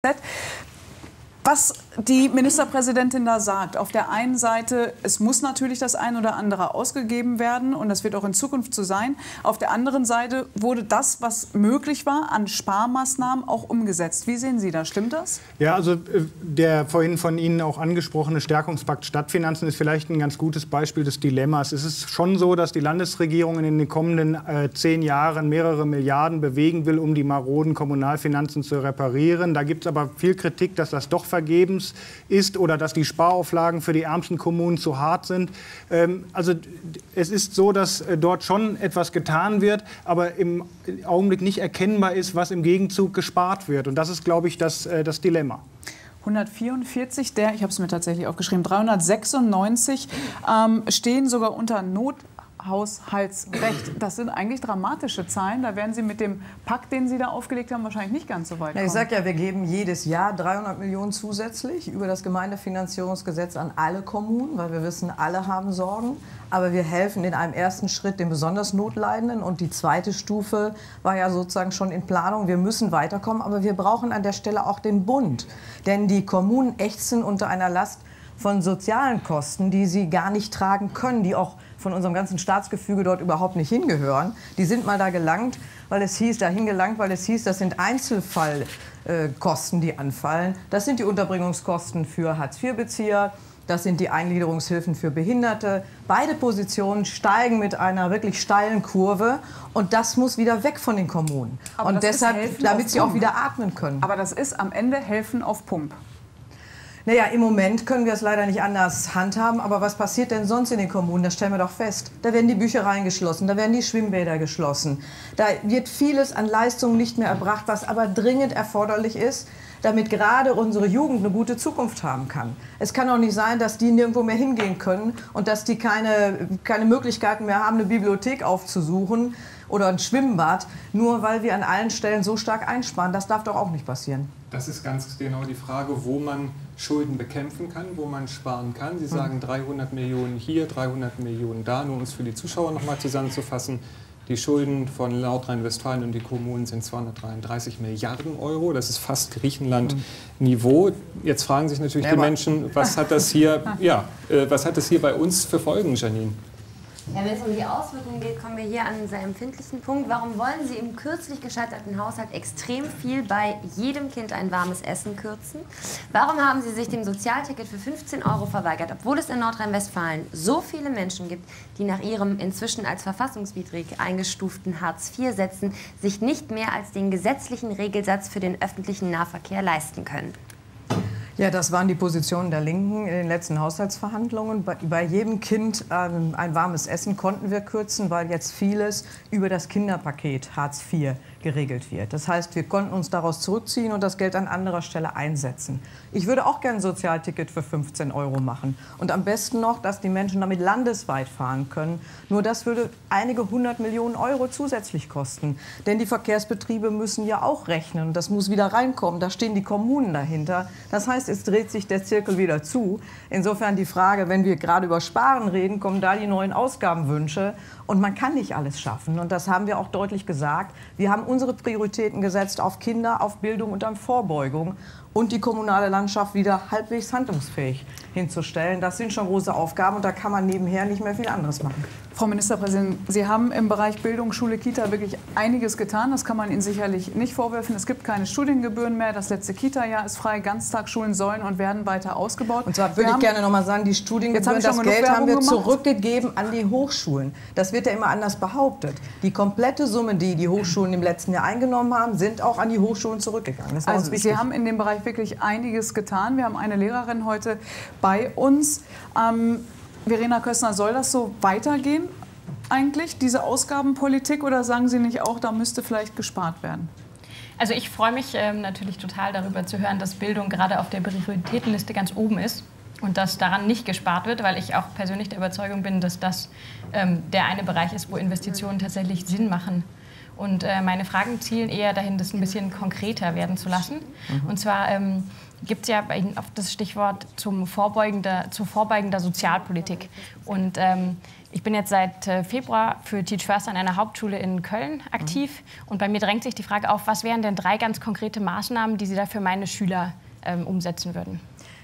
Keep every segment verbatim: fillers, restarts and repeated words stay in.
Was die Ministerpräsidentin da sagt, auf der einen Seite, es muss natürlich das ein oder andere ausgegeben werden und das wird auch in Zukunft so sein. Auf der anderen Seite wurde das, was möglich war, an Sparmaßnahmen auch umgesetzt. Wie sehen Sie das? Stimmt das? Ja, also der vorhin von Ihnen auch angesprochene Stärkungspakt Stadtfinanzen ist vielleicht ein ganz gutes Beispiel des Dilemmas. Es ist schon so, dass die Landesregierung in den kommenden äh, zehn Jahren mehrere Milliarden bewegen will, um die maroden Kommunalfinanzen zu reparieren. Da gibt es aber viel Kritik, dass das doch vergebens ist oder dass die Sparauflagen für die ärmsten Kommunen zu hart sind. Ähm, also es ist so, dass äh, dort schon etwas getan wird, aber im Augenblick nicht erkennbar ist, was im Gegenzug gespart wird. Und das ist, glaube ich, das, äh, das Dilemma. hundertvierundvierzig der, ich habe es mir tatsächlich aufgeschrieben, dreihundertsechsundneunzig ähm, stehen sogar unter Nothaushaltsrecht. Das sind eigentlich dramatische Zahlen. Da werden Sie mit dem Pakt, den Sie da aufgelegt haben, wahrscheinlich nicht ganz so weit kommen. Ich sage ja, wir geben jedes Jahr dreihundert Millionen zusätzlich über das Gemeindefinanzierungsgesetz an alle Kommunen, weil wir wissen, alle haben Sorgen. Aber wir helfen in einem ersten Schritt den besonders Notleidenden. Und die zweite Stufe war ja sozusagen schon in Planung. Wir müssen weiterkommen, aber wir brauchen an der Stelle auch den Bund. Denn die Kommunen ächzen unter einer Last von sozialen Kosten, die sie gar nicht tragen können, die auch von unserem ganzen Staatsgefüge dort überhaupt nicht hingehören. Die sind mal da gelangt, weil es hieß, dahin gelangt, weil es hieß, das sind Einzelfallkosten, die anfallen. Das sind die Unterbringungskosten für Hartz-vier-Bezieher. Das sind die Eingliederungshilfen für Behinderte. Beide Positionen steigen mit einer wirklich steilen Kurve. Und das muss wieder weg von den Kommunen. Aber und deshalb, damit sie auch wieder atmen können. Aber das ist am Ende Helfen auf Pump. Naja, im Moment können wir es leider nicht anders handhaben. Aber was passiert denn sonst in den Kommunen? Das stellen wir doch fest. Da werden die Büchereien geschlossen, da werden die Schwimmbäder geschlossen. Da wird vieles an Leistungen nicht mehr erbracht, was aber dringend erforderlich ist, damit gerade unsere Jugend eine gute Zukunft haben kann. Es kann auch nicht sein, dass die nirgendwo mehr hingehen können und dass die keine, keine Möglichkeiten mehr haben, eine Bibliothek aufzusuchen oder ein Schwimmbad, nur weil wir an allen Stellen so stark einsparen. Das darf doch auch nicht passieren. Das ist ganz genau die Frage, wo man Schulden bekämpfen kann, wo man sparen kann. Sie sagen dreihundert Millionen hier, dreihundert Millionen da. Nur um es für die Zuschauer noch mal zusammenzufassen. Die Schulden von Nordrhein-Westfalen und die Kommunen sind zweihundertdreiunddreißig Milliarden Euro. Das ist fast Griechenland-Niveau. Jetzt fragen sich natürlich die Menschen, was hat das hier, ja, äh, was hat das hier bei uns für Folgen, Janine? Ja, wenn es um die Auswirkungen geht, kommen wir hier an einen sehr empfindlichen Punkt. Warum wollen Sie im kürzlich gescheiterten Haushalt extrem viel bei jedem Kind ein warmes Essen kürzen? Warum haben Sie sich dem Sozialticket für fünfzehn Euro verweigert, obwohl es in Nordrhein-Westfalen so viele Menschen gibt, die nach ihrem inzwischen als verfassungswidrig eingestuften Hartz vier Sätzen sich nicht mehr als den gesetzlichen Regelsatz für den öffentlichen Nahverkehr leisten können? Ja, das waren die Positionen der Linken in den letzten Haushaltsverhandlungen. Bei, bei jedem Kind ähm, ein warmes Essen konnten wir kürzen, weil jetzt vieles über das Kinderpaket Hartz vier geregelt wird. Das heißt, wir konnten uns daraus zurückziehen und das Geld an anderer Stelle einsetzen. Ich würde auch gerne ein Sozialticket für fünfzehn Euro machen. Und am besten noch, dass die Menschen damit landesweit fahren können. Nur das würde einige hundert Millionen Euro zusätzlich kosten. Denn die Verkehrsbetriebe müssen ja auch rechnen. Und das muss wieder reinkommen. Da stehen die Kommunen dahinter. Das heißt, es dreht sich der Zirkel wieder zu. Insofern die Frage, wenn wir gerade über Sparen reden, kommen da die neuen Ausgabenwünsche. Und man kann nicht alles schaffen. Und das haben wir auch deutlich gesagt. Wir haben unsere Prioritäten gesetzt auf Kinder, auf Bildung und auf Vorbeugung. Und die kommunale Landschaft wieder halbwegs handlungsfähig hinzustellen. Das sind schon große Aufgaben und da kann man nebenher nicht mehr viel anderes machen. Frau Ministerpräsidentin, Sie haben im Bereich Bildung, Schule, Kita wirklich einiges getan. Das kann man Ihnen sicherlich nicht vorwerfen. Es gibt keine Studiengebühren mehr. Das letzte Kita-Jahr ist frei. Ganztagsschulen sollen und werden weiter ausgebaut. Und zwar würde ich gerne noch mal sagen, die Studiengebühren, das Geld haben wir zurückgegeben an die Hochschulen. Das wird ja immer anders behauptet. Die komplette Summe, die die Hochschulen im letzten Jahr eingenommen haben, sind auch an die Hochschulen zurückgegangen. Das war uns wichtig. Sie haben in dem Bereich wirklich einiges getan. Wir haben eine Lehrerin heute bei uns. Ähm, Verena Köstner, soll das so weitergehen eigentlich, diese Ausgabenpolitik? Oder sagen Sie nicht auch, da müsste vielleicht gespart werden? Also ich freue mich ähm, natürlich total darüber zu hören, dass Bildung gerade auf der Prioritätenliste ganz oben ist. Und dass daran nicht gespart wird, weil ich auch persönlich der Überzeugung bin, dass das ähm, der eine Bereich ist, wo Investitionen tatsächlich Sinn machen. Und äh, meine Fragen zielen eher dahin, das ein bisschen konkreter werden zu lassen. Mhm. Und zwar, ähm, gibt es ja bei Ihnen oft das Stichwort zum vorbeugender, zu vorbeugender Sozialpolitik. Und ähm, ich bin jetzt seit äh, Februar für Teach First an einer Hauptschule in Köln aktiv. Und bei mir drängt sich die Frage auf, was wären denn drei ganz konkrete Maßnahmen, die Sie da für meine Schüler ähm, umsetzen würden?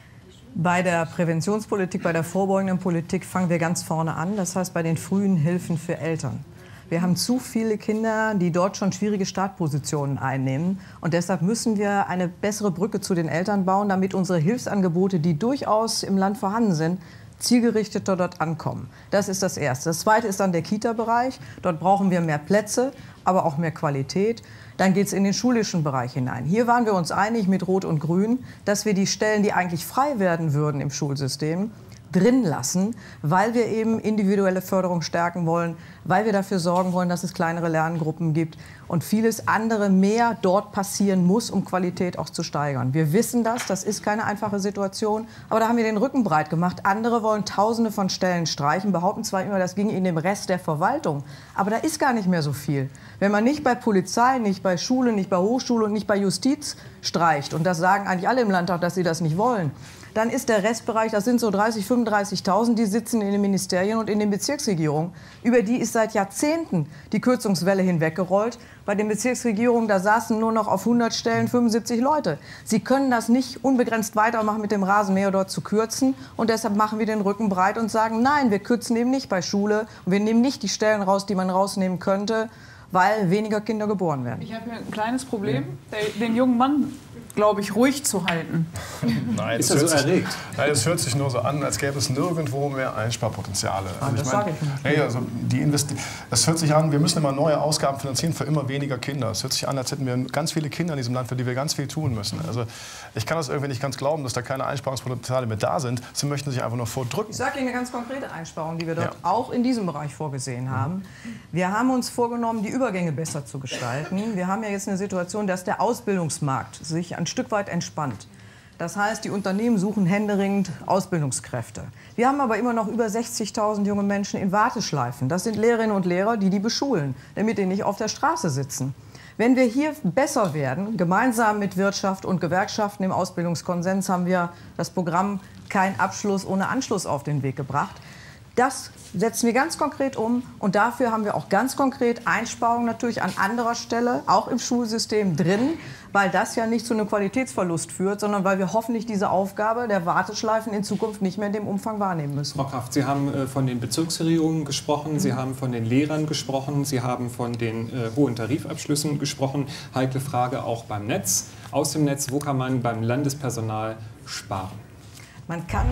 Bei der Präventionspolitik, bei der vorbeugenden Politik fangen wir ganz vorne an. Das heißt, bei den frühen Hilfen für Eltern. Wir haben zu viele Kinder, die dort schon schwierige Startpositionen einnehmen. Und deshalb müssen wir eine bessere Brücke zu den Eltern bauen, damit unsere Hilfsangebote, die durchaus im Land vorhanden sind, zielgerichteter dort ankommen. Das ist das Erste. Das Zweite ist dann der Kita-Bereich. Dort brauchen wir mehr Plätze, aber auch mehr Qualität. Dann geht es in den schulischen Bereich hinein. Hier waren wir uns einig mit Rot und Grün, dass wir die Stellen, die eigentlich frei werden würden im Schulsystem, drin lassen, weil wir eben individuelle Förderung stärken wollen, weil wir dafür sorgen wollen, dass es kleinere Lerngruppen gibt und vieles andere mehr dort passieren muss, um Qualität auch zu steigern. Wir wissen das, das ist keine einfache Situation, aber da haben wir den Rücken breit gemacht. Andere wollen Tausende von Stellen streichen, behaupten zwar immer, das ging in dem Rest der Verwaltung, aber da ist gar nicht mehr so viel. Wenn man nicht bei Polizei, nicht bei Schule, nicht bei Hochschule und nicht bei Justiz streicht, und das sagen eigentlich alle im Landtag, dass sie das nicht wollen, dann ist der Restbereich, das sind so dreißig, fünfunddreißigtausend, die sitzen in den Ministerien und in den Bezirksregierungen. Über die ist seit Jahrzehnten die Kürzungswelle hinweggerollt. Bei den Bezirksregierungen, da saßen nur noch auf hundert Stellen fünfundsiebzig Leute. Sie können das nicht unbegrenzt weitermachen, mit dem Rasenmäher dort zu kürzen. Und deshalb machen wir den Rücken breit und sagen, nein, wir kürzen eben nicht bei Schule. Und wir nehmen nicht die Stellen raus, die man rausnehmen könnte, weil weniger Kinder geboren werden. Ich habe hier ein kleines Problem, den jungen Mann, glaube ich, ruhig zu halten. Nein, ist er so erregt? Nein, es hört sich nur so an, als gäbe es nirgendwo mehr Einsparpotenziale. Ah, also das ich mein, sage ich nicht. hey, also die Investi es hört sich an, wir müssen immer neue Ausgaben finanzieren für immer weniger Kinder. Es hört sich an, als hätten wir ganz viele Kinder in diesem Land, für die wir ganz viel tun müssen. Also ich kann das irgendwie nicht ganz glauben, dass da keine Einsparungspotenziale mehr da sind. Sie möchten sich einfach nur vordrücken. Ich sage Ihnen eine ganz konkrete Einsparung, die wir dort Ja. auch in diesem Bereich vorgesehen haben. Wir haben uns vorgenommen, die Übergänge besser zu gestalten. Wir haben ja jetzt eine Situation, dass der Ausbildungsmarkt sich ein Stück weit entspannt. Das heißt, die Unternehmen suchen händeringend Ausbildungskräfte. Wir haben aber immer noch über sechzigtausend junge Menschen in Warteschleifen. Das sind Lehrerinnen und Lehrer, die die beschulen, damit die nicht auf der Straße sitzen. Wenn wir hier besser werden, gemeinsam mit Wirtschaft und Gewerkschaften im Ausbildungskonsens haben wir das Programm Kein Abschluss ohne Anschluss auf den Weg gebracht. Das setzen wir ganz konkret um und dafür haben wir auch ganz konkret Einsparungen natürlich an anderer Stelle, auch im Schulsystem drin, weil das ja nicht zu einem Qualitätsverlust führt, sondern weil wir hoffentlich diese Aufgabe der Warteschleifen in Zukunft nicht mehr in dem Umfang wahrnehmen müssen. Frau Kraft, Sie haben äh, von den Bezirksregierungen gesprochen, mhm. Sie haben von den Lehrern gesprochen, Sie haben von den äh, hohen Tarifabschlüssen gesprochen. Heikle Frage auch beim Netz. Aus dem Netz, wo kann man beim Landespersonal sparen? Man kann...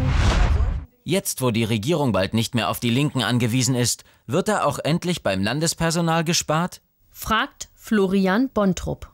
Jetzt, wo die Regierung bald nicht mehr auf die Linken angewiesen ist, wird da auch endlich beim Landespersonal gespart? Fragt Florian Bontrup.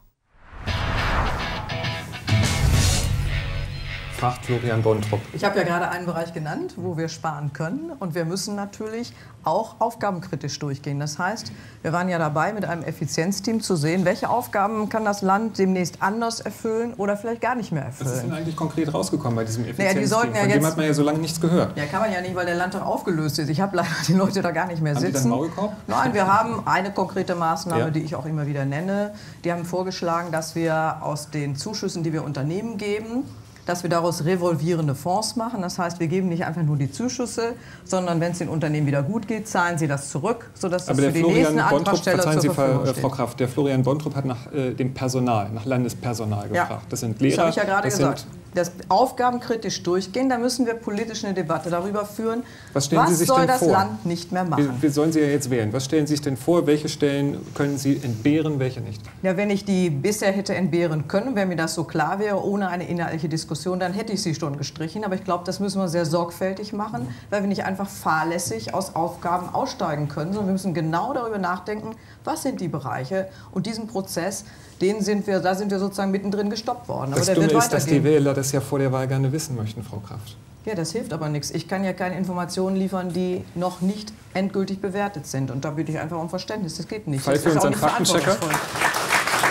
Fragt Florian Bontrup. Ich habe ja gerade einen Bereich genannt, wo wir sparen können. Und wir müssen natürlich auch aufgabenkritisch durchgehen. Das heißt, wir waren ja dabei, mit einem Effizienzteam zu sehen, welche Aufgaben kann das Land demnächst anders erfüllen oder vielleicht gar nicht mehr erfüllen. Was ist denn eigentlich konkret rausgekommen bei diesem Effizienzteam? Naja, die sollten ja Von dem jetzt, hat man ja so lange nichts gehört. Ja, kann man ja nicht, weil der Landtag aufgelöst ist. Ich habe leider die Leute da gar nicht mehr haben sitzen. Sie dann Maulkorb? Nein, wir haben eine konkrete Maßnahme, ja. die ich auch immer wieder nenne. Die haben vorgeschlagen, dass wir aus den Zuschüssen, die wir Unternehmen geben, dass wir daraus revolvierende Fonds machen. Das heißt, wir geben nicht einfach nur die Zuschüsse, sondern wenn es den Unternehmen wieder gut geht, zahlen sie das zurück, sodass das für die nächsten Antragsteller zur Verfügung steht. Frau Kraft, der Florian Bontrup hat nach äh, dem Personal, nach Landespersonal gefragt. Ja. Das sind Lehrer. Das habe ich ja gerade das gesagt. Das aufgabenkritisch durchgehen, da müssen wir politisch eine Debatte darüber führen, was, stellen Sie sich soll denn das vor? Land nicht mehr machen. Wie, wie sollen Sie ja jetzt wählen? Was stellen Sie sich denn vor? Welche Stellen können Sie entbehren, welche nicht? Ja, wenn ich die bisher hätte entbehren können, wenn mir das so klar wäre, ohne eine inhaltliche Diskussion, dann hätte ich sie schon gestrichen. Aber ich glaube, das müssen wir sehr sorgfältig machen, weil wir nicht einfach fahrlässig aus Aufgaben aussteigen können, sondern wir müssen genau darüber nachdenken, was sind die Bereiche. Und diesen Prozess, den sind wir, da sind wir sozusagen mittendrin gestoppt worden. Aber das der Dumme wird ist, dass weitergehen. die Wähler das ja vor der Wahl gerne wissen möchten, Frau Kraft. Ja, das hilft aber nichts. Ich kann ja keine Informationen liefern, die noch nicht endgültig bewertet sind. Und da bitte ich einfach um Verständnis. Das geht nicht. Fall für das ist unseren auch nicht Faktenchecker. verantwortungsvoll.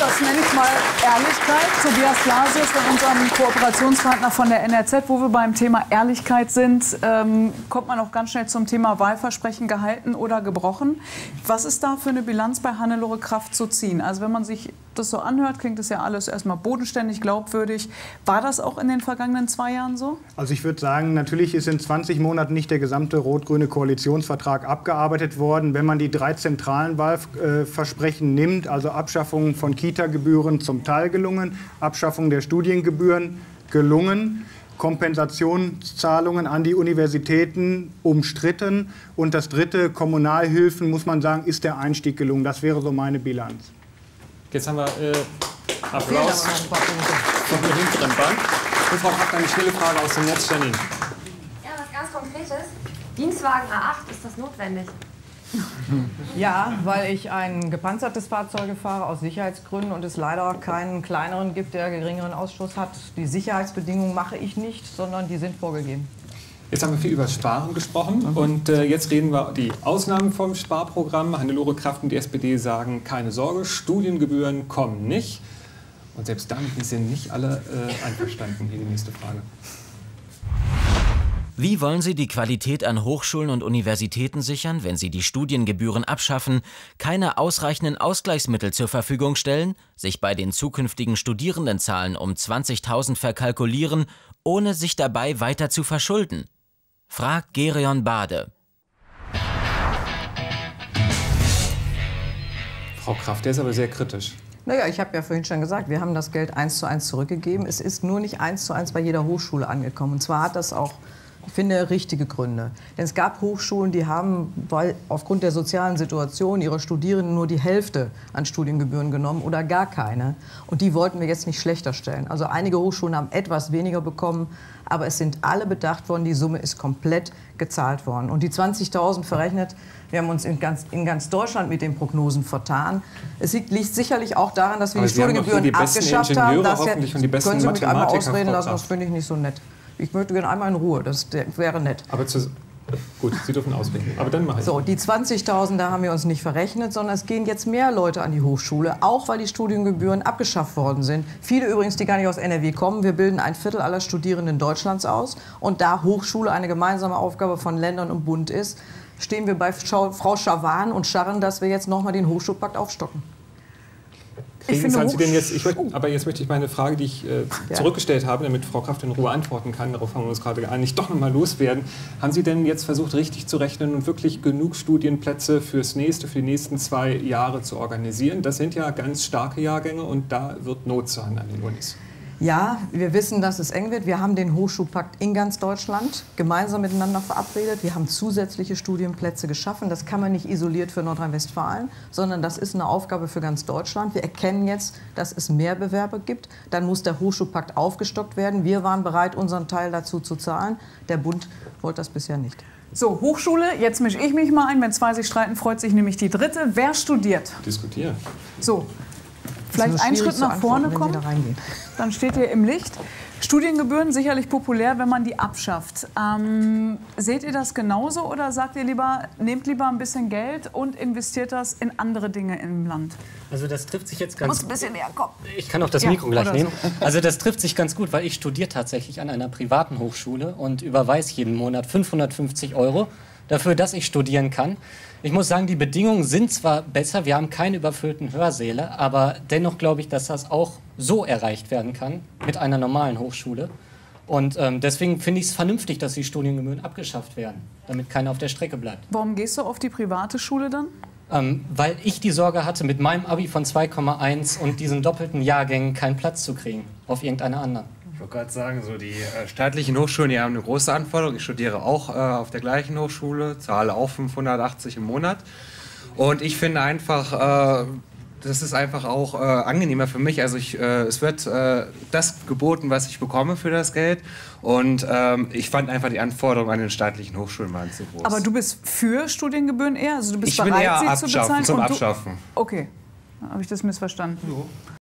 das nenne ich mal Ehrlichkeit. Tobias Blasius von unserem Kooperationspartner von der N R Z, wo wir beim Thema Ehrlichkeit sind, ähm, kommt man auch ganz schnell zum Thema Wahlversprechen gehalten oder gebrochen. Was ist da für eine Bilanz bei Hannelore Kraft zu ziehen? Also wenn man sich das so anhört, klingt das ja alles erstmal bodenständig, glaubwürdig. War das auch in den vergangenen zwei Jahren so? Also ich würde sagen, natürlich ist in zwanzig Monaten nicht der gesamte rot-grüne Koalitionsvertrag abgearbeitet worden. Wenn man die drei zentralen Wahlversprechen nimmt, also Abschaffung von Kita-Gebühren zum Teil gelungen, Abschaffung der Studiengebühren gelungen, Kompensationszahlungen an die Universitäten umstritten und das dritte, Kommunalhilfen, muss man sagen, ist der Einstieg gelungen. Das wäre so meine Bilanz. Jetzt haben wir äh, Applaus von der hinteren Bank. Und Frau Kraft, eine schnelle Frage aus dem Netz, Janine. Ja, was ganz Konkretes. Dienstwagen A acht, ist das notwendig? Ja, weil ich ein gepanzertes Fahrzeug fahre aus Sicherheitsgründen und es leider keinen kleineren gibt, der geringeren Ausstoß hat. Die Sicherheitsbedingungen mache ich nicht, sondern die sind vorgegeben. Jetzt haben wir viel über Sparen gesprochen und äh, jetzt reden wir die Ausnahmen vom Sparprogramm. Hannelore Kraft und die S P D sagen, keine Sorge, Studiengebühren kommen nicht. Und selbst damit sind nicht alle äh, einverstanden. Hier die nächste Frage. Wie wollen Sie die Qualität an Hochschulen und Universitäten sichern, wenn Sie die Studiengebühren abschaffen, keine ausreichenden Ausgleichsmittel zur Verfügung stellen, sich bei den zukünftigen Studierendenzahlen um zwanzigtausend verkalkulieren, ohne sich dabei weiter zu verschulden? Fragt Gereon Bade. Frau Kraft, der ist aber sehr kritisch. Naja, ich habe ja vorhin schon gesagt, wir haben das Geld eins zu eins zurückgegeben. Es ist nur nicht eins zu eins bei jeder Hochschule angekommen. Und zwar hat das auch, ich finde, richtige Gründe. Denn es gab Hochschulen, die haben, weil aufgrund der sozialen Situation ihrer Studierenden nur die Hälfte an Studiengebühren genommen oder gar keine. Und die wollten wir jetzt nicht schlechter stellen. Also einige Hochschulen haben etwas weniger bekommen, aber es sind alle bedacht worden, die Summe ist komplett gezahlt worden. Und die zwanzigtausend verrechnet, wir haben uns in ganz, in ganz Deutschland mit den Prognosen vertan. Es liegt, liegt sicherlich auch daran, dass wir aber die Studiengebühren abgeschafft haben. Das jetzt, können Sie mich einmal ausreden lassen, das finde ich nicht so nett. Ich möchte gerne einmal in Ruhe, das wäre nett. Aber zu, gut, Sie dürfen ausreden. Aber dann mache ich. So, die zwanzigtausend, da haben wir uns nicht verrechnet, sondern es gehen jetzt mehr Leute an die Hochschule, auch weil die Studiengebühren abgeschafft worden sind. Viele übrigens, die gar nicht aus N R W kommen. Wir bilden ein Viertel aller Studierenden Deutschlands aus. Und da Hochschule eine gemeinsame Aufgabe von Ländern und Bund ist, stehen wir bei Frau Schawan und scharren, dass wir jetzt nochmal den Hochschulpakt aufstocken. Ich finde, haben Sie denn jetzt, ich möchte, aber jetzt möchte ich meine Frage, die ich äh, ja. zurückgestellt habe, damit Frau Kraft in Ruhe antworten kann, darauf haben wir uns gerade geeinigt, doch noch mal loswerden. Haben Sie denn jetzt versucht, richtig zu rechnen und wirklich genug Studienplätze fürs nächste, für die nächsten zwei Jahre zu organisieren? Das sind ja ganz starke Jahrgänge und da wird Not sein an den Unis. Ja, wir wissen, dass es eng wird. Wir haben den Hochschulpakt in ganz Deutschland gemeinsam miteinander verabredet. Wir haben zusätzliche Studienplätze geschaffen. Das kann man nicht isoliert für Nordrhein-Westfalen, sondern das ist eine Aufgabe für ganz Deutschland. Wir erkennen jetzt, dass es mehr Bewerber gibt. Dann muss der Hochschulpakt aufgestockt werden. Wir waren bereit, unseren Teil dazu zu zahlen. Der Bund wollte das bisher nicht. So, Hochschule, jetzt mische ich mich mal ein. Wenn zwei sich streiten, freut sich nämlich die dritte. Wer studiert? Diskutieren. So. Vielleicht einen Schritt nach vorne kommen, dann steht ihr im Licht. Studiengebühren sicherlich populär, wenn man die abschafft. Ähm, seht ihr das genauso oder sagt ihr lieber, nehmt lieber ein bisschen Geld und investiert das in andere Dinge im Land? Also das trifft sich jetzt ganz Muss ein bisschen näher kommen. Ich kann auch das Mikro ja, gleich nehmen. So. Also das trifft sich ganz gut, weil ich studiere tatsächlich an einer privaten Hochschule und überweise jeden Monat fünfhundertfünfzig Euro dafür, dass ich studieren kann. Ich muss sagen, die Bedingungen sind zwar besser, wir haben keine überfüllten Hörsäle, aber dennoch glaube ich, dass das auch so erreicht werden kann mit einer normalen Hochschule. Und ähm, deswegen finde ich es vernünftig, dass die Studiengebühren abgeschafft werden, damit keiner auf der Strecke bleibt. Warum gehst du auf die private Schule dann? Ähm, weil ich die Sorge hatte, mit meinem Abi von zwei Komma eins und diesen doppelten Jahrgängen keinen Platz zu kriegen auf irgendeiner anderen. Ich wollte gerade sagen, so die äh, staatlichen Hochschulen, die haben eine große Anforderung. Ich studiere auch äh, auf der gleichen Hochschule, zahle auch fünfhundertachtzig im Monat. Und ich finde einfach, äh, das ist einfach auch äh, angenehmer für mich. Also ich, äh, es wird äh, das geboten, was ich bekomme für das Geld. Und ähm, ich fand einfach die Anforderungen an den staatlichen Hochschulen waren zu groß. Aber du bist für Studiengebühren eher? Also du bist ich bereit, bin eher sie abschaffen, zu bezahlen? zum und Abschaffen. Du, okay, habe ich das missverstanden? Jo.